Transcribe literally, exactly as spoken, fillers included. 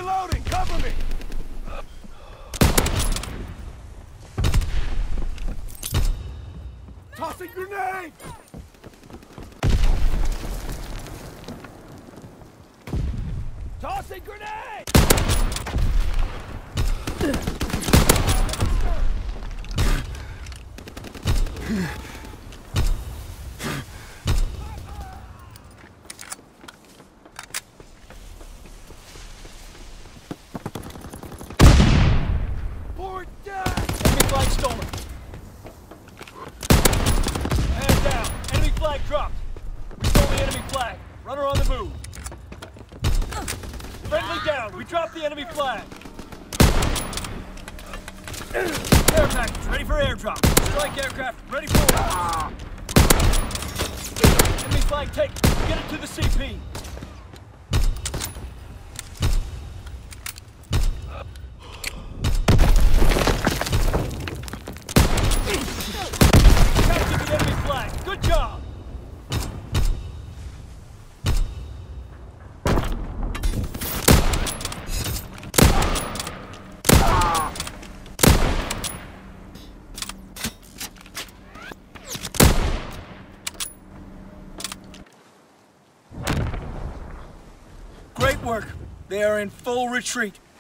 Reloading! Cover me! Tossing grenade! Tossing grenade! Forward down! Enemy flag stolen. Man down. Enemy flag dropped. We stole the enemy flag. Runner on the move. Friendly down. We dropped the enemy flag. Air package ready for airdrop. Strike aircraft ready for order. Enemy flag taken. Get it to the C P. Capture the enemy flag. Good job. Great work. They are in full retreat.